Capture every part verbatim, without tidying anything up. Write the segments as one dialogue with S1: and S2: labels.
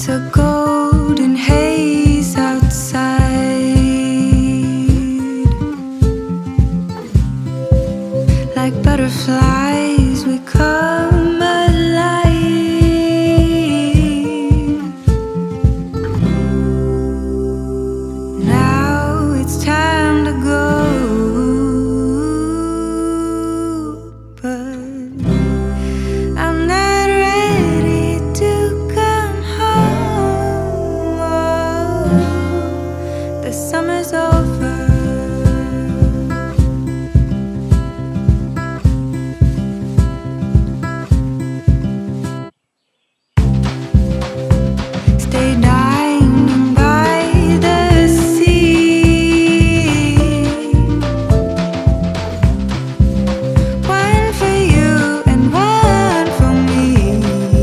S1: It's a golden haze outside, like butterflies we come alive. Now it's time to go, but I'm not ready to come home. Oh, the summer's over. Stay dining by the sea. One for you and one for me.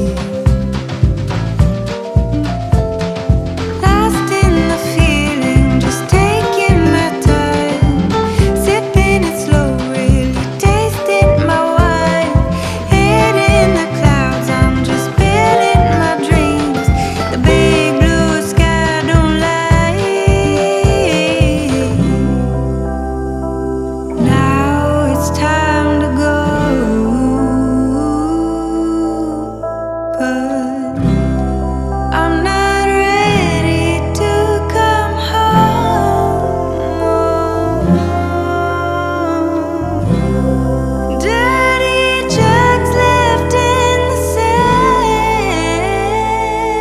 S1: Lost in the feeling, just taking my time, sipping it slow, really tasting my wine. Head in the clouds, I'm just building my dreams. The big blue sky don't lie. Now it's time to go, but I'm not ready to come home. Dirty jugs left in the sand.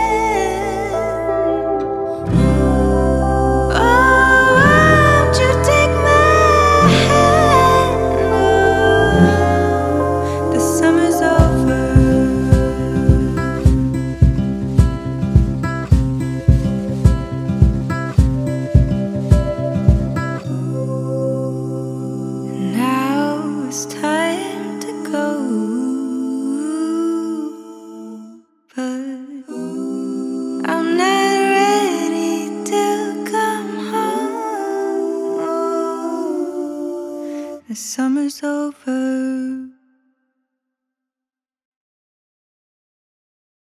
S1: Oh, won't you take my hand? Oh, the summer's over. Now it's time to go, but I'm not ready to come home. Oh, the summer's over.